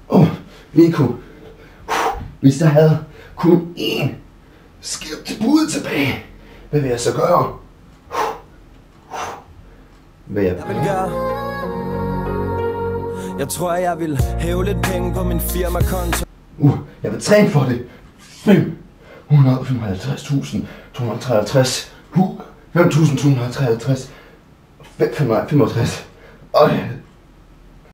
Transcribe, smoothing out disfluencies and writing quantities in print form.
Nico. Hvis jeg havde kun én skæv til budet tilbage, hvad vil jeg så gøre? Hvad jeg vil gøre? Jeg tror, jeg vil hæve lidt penge på min firmakonto. Jeg vil træne for det. 555.253. 5.253. 65.